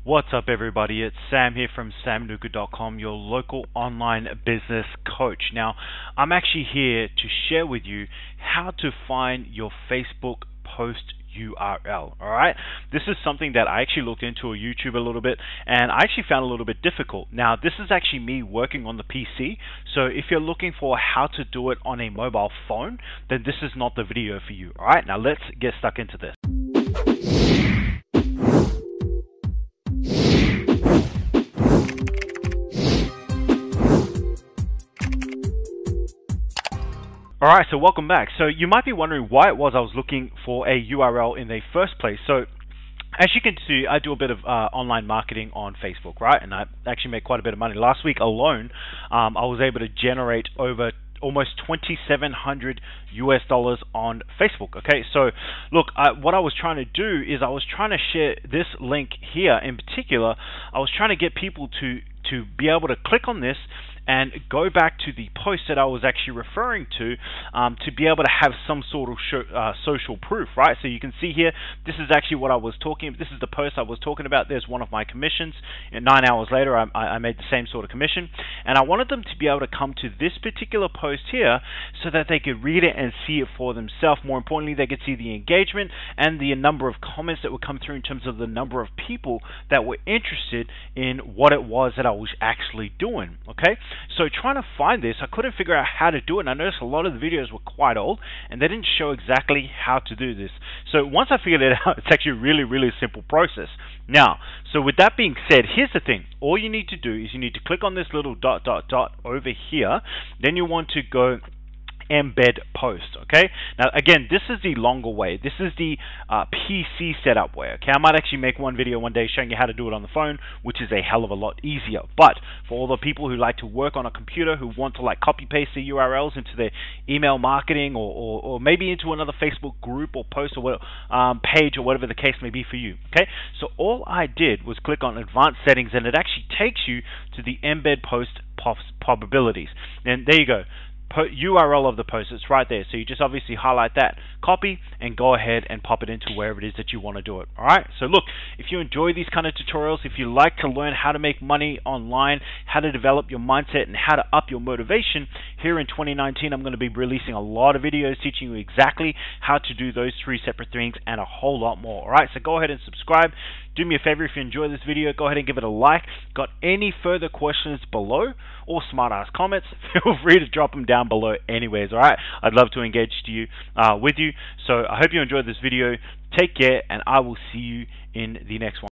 What's up, everybody? It's Sam here from samnuka.com, your local online business coach. Now, I'm actually here to share with you how to find your Facebook post URL. Alright, this is something that I actually looked into on YouTube a little bit, and I actually found a little bit difficult. Now, this is actually me working on the PC, so if you're looking for how to do it on a mobile phone, then this is not the video for you. Alright, now let's get stuck into this. Alright, so welcome back. So you might be wondering why it was I was looking for a URL in the first place. So as you can see, I do a bit of online marketing on Facebook, right? And I actually make quite a bit of money. Last week alone, I was able to generate over almost $2,700 on Facebook. Okay, so look, what I was trying to do is I was trying to share this link here in particular. I was trying to get people to be able to click on this and go back to the post that I was actually referring to be able to have some sort of social proof, right? So you can see here, this is actually what I was talking. This is the post I was talking about. There's one of my commissions, and 9 hours later, I made the same sort of commission, and I wanted them to be able to come to this particular post here so that they could read it and see it for themselves. More importantly, they could see the engagement and the number of comments that would come through in terms of the number of people that were interested in what it was that I was actually doing. Okay. So trying to find this, I couldn't figure out how to do it, and I noticed a lot of the videos were quite old and they didn't show exactly how to do this. So once I figured it out, it's actually a really simple process. Now, so with that being said, here's the thing. All you need to do is you need to click on this little dot over here. Then you want to go embed post. Okay, now again, this is the longer way. This is the PC setup way. Okay, I might actually make one video one day showing you how to do it on the phone, which is a hell of a lot easier. But for all the people who like to work on a computer, who want to like copy paste the URLs into their email marketing or maybe into another Facebook group or post or page or whatever the case may be for you. Okay, so all I did was click on advanced settings, and it actually takes you to the embed post probabilities. And there you go. URL of the post, it's right there. So you just obviously highlight that, copy, and go ahead and pop it into wherever it is that you want to do it. Alright, so look, if you enjoy these kind of tutorials, if you like to learn how to make money online, how to develop your mindset, and how to up your motivation, here in 2019 I'm going to be releasing a lot of videos teaching you exactly how to do those 3 separate things and a whole lot more. Alright, so go ahead and subscribe. Do me a favor, if you enjoy this video, go ahead and give it a like. Got any further questions below or smart ass comments, feel free to drop them down below anyways. Alright, I'd love to engage with you. So I hope you enjoyed this video. Take care, and I will see you in the next one.